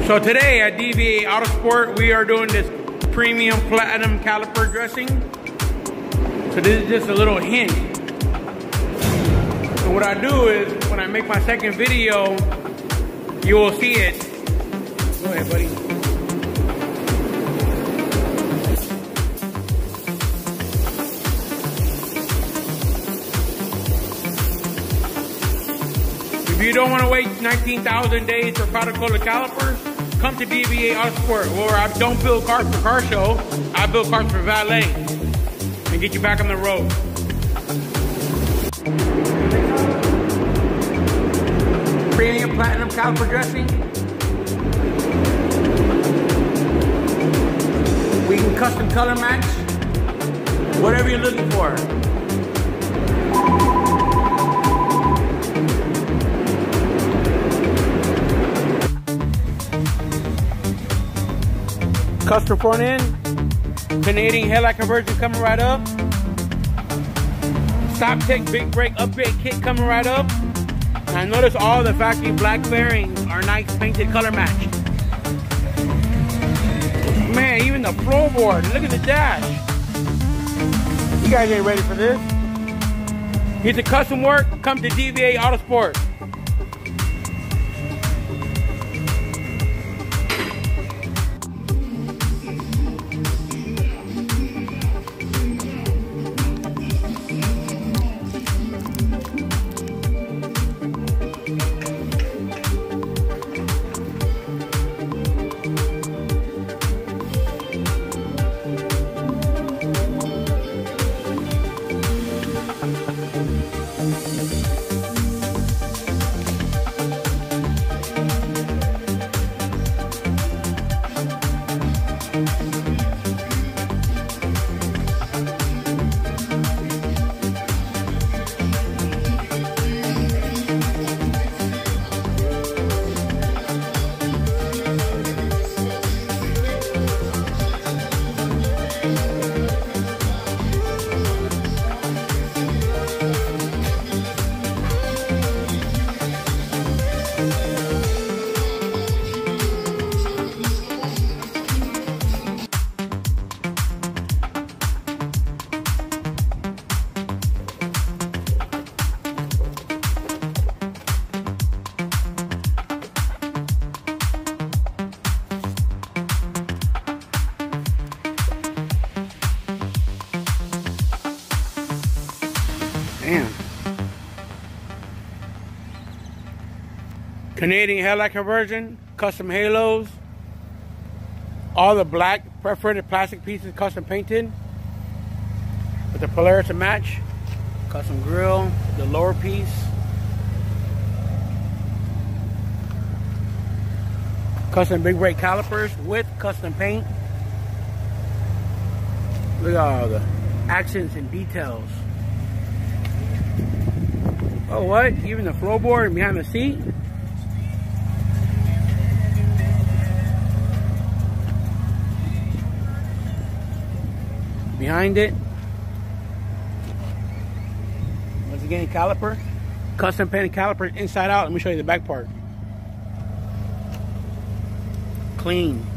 So today at DVA Autosport, we are doing this premium platinum caliper dressing. So this is just a little hint. And what I do is, when I make my second video, you will see it. Go ahead, buddy. If you don't want to wait 19,000 days for powder coated calipers, come to DVA Autosport, where I don't build cars for car show, I build cars for valet and get you back on the road. Premium platinum caliper dressing. We can custom color match whatever you're looking for. Custom front end, Canadian headlight conversion coming right up. Stop tick, big brake upgrade kit coming right up. And notice all the factory black bearings are nice painted color matched. Man, even the floorboard, look at the dash. You guys ain't ready for this. Get the custom work, come to DVA Autosport. Damn. Canadian headlight conversion, custom halos, all the black perforated plastic pieces custom painted with the Polaris to match, custom grille, the lower piece, custom big brake calipers with custom paint. Look at all the accents and details. Oh, what? Even the floorboard and behind the seat? Behind it. Once again, caliper. Custom painted caliper inside out. Let me show you the back part. Clean.